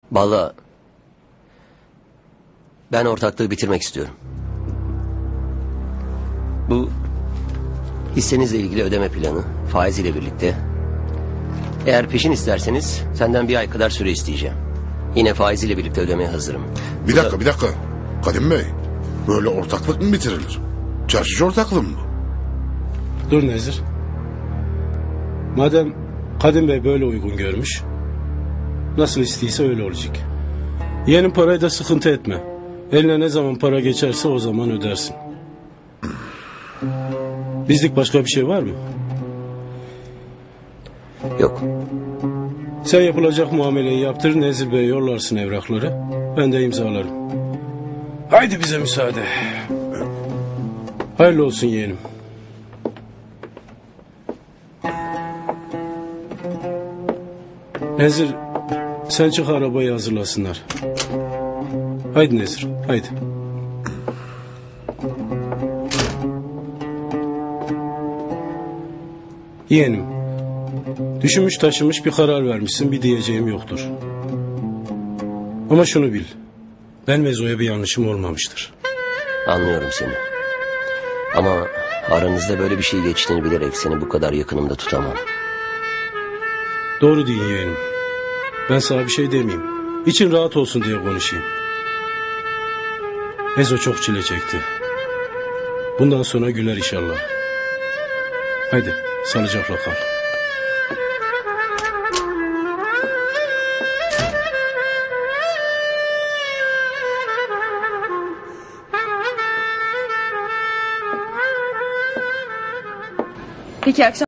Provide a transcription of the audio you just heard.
Vallahi ben ortaklığı bitirmek istiyorum. Bu hissenizle ilgili ödeme planı faiziyle birlikte. Eğer peşin isterseniz senden bir ay kadar süre isteyeceğim. Yine faiziyle birlikte ödemeye hazırım. Bir dakika. Kadim Bey, böyle ortaklık mı bitirilir? Çarşıcı ortaklığı mı bu? Dur Nezir. Madem Kadim Bey böyle uygun görmüş, nasıl istiyse öyle olacak. Yeğenin parayı da sıkıntı etme. Eline ne zaman para geçerse o zaman ödersin. Bizlik başka bir şey var mı? Yok. Sen yapılacak muameleyi yaptır, Nezir Bey'e yollarsın evrakları. Ben de imzalarım. Haydi bize müsaade. Hayırlı olsun yeğenim. Nezir, sen çık arabayı hazırlasınlar. Haydi Nezir, haydi. Yeğenim, düşünmüş taşımış bir karar vermişsin, bir diyeceğim yoktur. Ama şunu bil, ben ve Zoya bir yanlışım olmamıştır. Anlıyorum seni. Ama aranızda böyle bir şey geçtiğini bilerek seni bu kadar yakınımda tutamam. Doğru deyin yeğenim. Ben sana bir şey demeyeyim. İçin rahat olsun diye konuşayım. Ezo çok çile çekti. Bundan sonra güler inşallah. Haydi sağlıcakla kal. Peki akşam